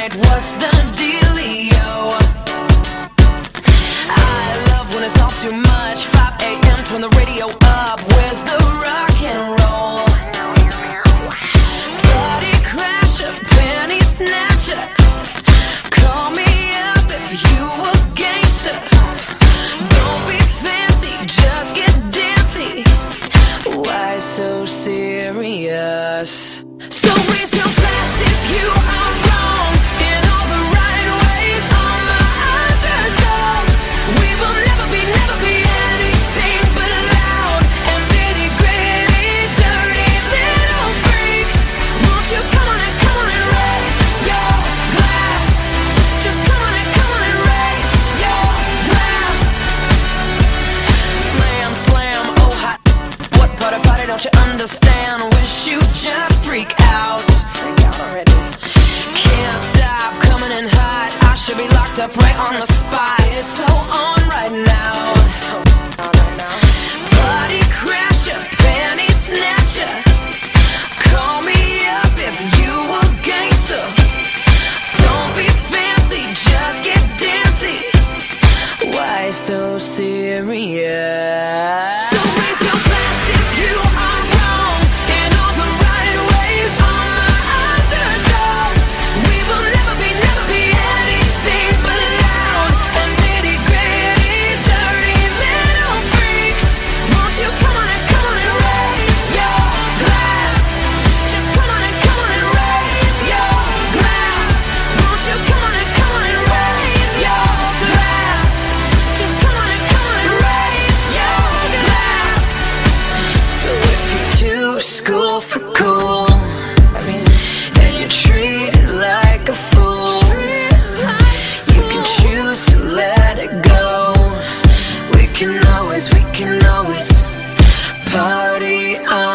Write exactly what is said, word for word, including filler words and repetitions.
tonight, what's the dealio? I love when it's all too much. Five A M, turn the radio up. Where's the rock and roll? Party crasher, penny snatcher, call me up if you a gangster. Don't be fancy, just get dancy. Why so serious? So raise your glass if you are wrong in all the right ways. On the underdogs, we will never be, never be anything but loud and nitty gritty, dirty little freaks. Won't you come on and come on and raise your glass? Just come on and come on and raise your glass. Slam, slam, oh hot. What part about it don't you understand? Wish you just freak out. Freak out already. Can't stop coming in hot. I should be locked up right on the spot. It's so on right now. On right now. Party crasher, penny snatcher, call me up if you a gangster. Don't be fancy, just get dancy. Why so serious? So raise your glass if you are wrong in all the right ways. On the underdogs, we will never be, never be anything but loud and nitty gritty, dirty little freaks. Won't you come on and come on and raise your glass? Just come on and come on and raise your glass. Won't you come on and come on and raise your glass? Just come on and come on and raise your glass. So if you're too school for cool, I mean, and you're treated like a fool, you can choose to let it go. We can always, we can always party on.